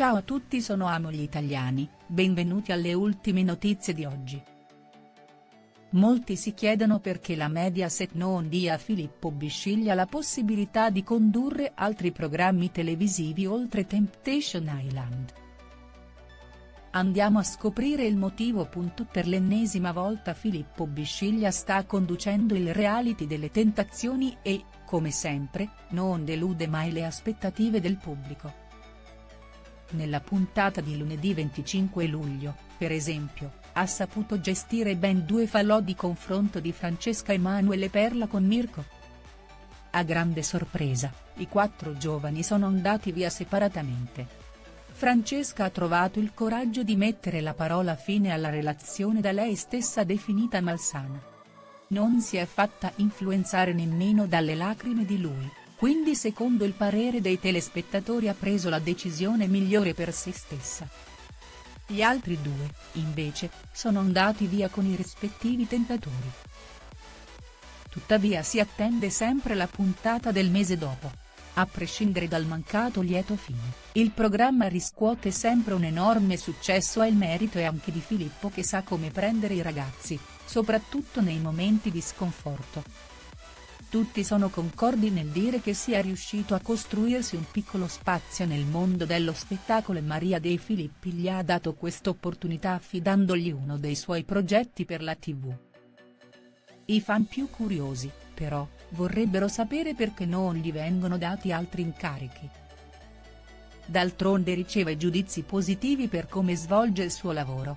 Ciao a tutti, sono Amo gli Italiani, benvenuti alle ultime notizie di oggi. Molti si chiedono perché la Mediaset non dia a Filippo Bisciglia la possibilità di condurre altri programmi televisivi oltre Temptation Island. Andiamo a scoprire il motivo. Per l'ennesima volta Filippo Bisciglia sta conducendo il reality delle tentazioni e, come sempre, non delude mai le aspettative del pubblico. Nella puntata di lunedì 25 luglio, per esempio, ha saputo gestire ben 2 falò di confronto di Francesca Emanuele Perla con Mirko. A grande sorpresa, i 4 giovani sono andati via separatamente. Francesca ha trovato il coraggio di mettere la parola fine alla relazione da lei stessa definita malsana. Non si è fatta influenzare nemmeno dalle lacrime di lui, quindi secondo il parere dei telespettatori ha preso la decisione migliore per se stessa. Gli altri 2, invece, sono andati via con i rispettivi tentatori. Tuttavia si attende sempre la puntata del mese dopo. A prescindere dal mancato lieto fine, il programma riscuote sempre un enorme successo e il merito è anche di Filippo, che sa come prendere i ragazzi, soprattutto nei momenti di sconforto. Tutti sono concordi nel dire che sia riuscito a costruirsi un piccolo spazio nel mondo dello spettacolo e Maria De Filippi gli ha dato quest'opportunità affidandogli uno dei suoi progetti per la TV. I fan più curiosi, però, vorrebbero sapere perché non gli vengono dati altri incarichi. D'altronde riceve giudizi positivi per come svolge il suo lavoro.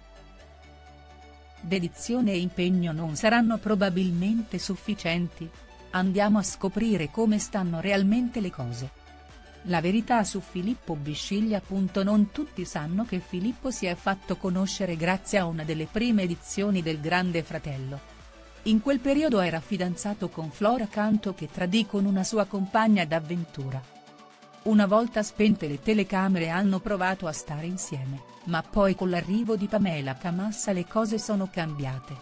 Dedizione e impegno non saranno probabilmente sufficienti? Andiamo a scoprire come stanno realmente le cose. La verità su Filippo Bisciglia. Non tutti sanno che Filippo si è fatto conoscere grazie a una delle prime edizioni del Grande Fratello. In quel periodo era fidanzato con Flora Canto, che tradì con una sua compagna d'avventura. Una volta spente le telecamere hanno provato a stare insieme, ma poi con l'arrivo di Pamela Camassa le cose sono cambiate.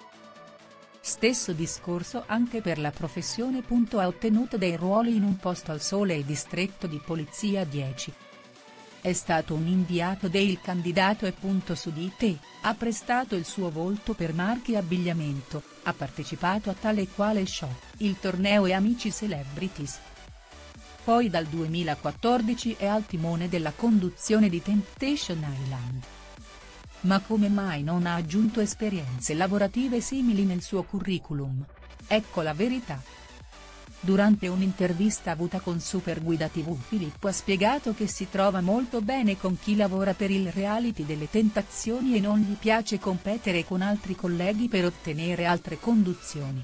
Stesso discorso anche per la professione. Ha ottenuto dei ruoli in Un posto al sole e Distretto di Polizia 10. È stato un inviato del candidato e su Di Te, ha prestato il suo volto per marchi e abbigliamento, ha partecipato a tale e quale show, il torneo e Amici Celebrities. Poi dal 2014 è al timone della conduzione di Temptation Island. Ma come mai non ha aggiunto esperienze lavorative simili nel suo curriculum? Ecco la verità. Durante un'intervista avuta con Superguida TV, Filippo ha spiegato che si trova molto bene con chi lavora per il reality delle tentazioni e non gli piace competere con altri colleghi per ottenere altre conduzioni.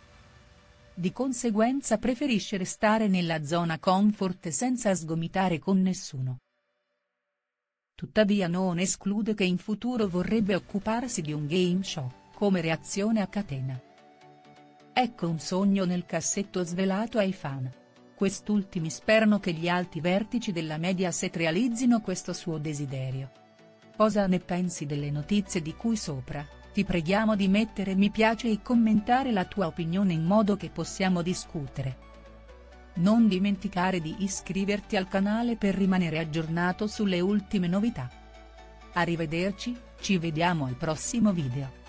Di conseguenza preferisce restare nella zona comfort senza sgomitare con nessuno. Tuttavia non esclude che in futuro vorrebbe occuparsi di un game show, come Reazione a catena. Ecco un sogno nel cassetto svelato ai fan. Quest'ultimi sperano che gli alti vertici della Mediaset realizzino questo suo desiderio. Cosa ne pensi delle notizie di cui sopra? Ti preghiamo di mettere mi piace e commentare la tua opinione in modo che possiamo discutere. Non dimenticare di iscriverti al canale per rimanere aggiornato sulle ultime novità. Arrivederci, ci vediamo al prossimo video.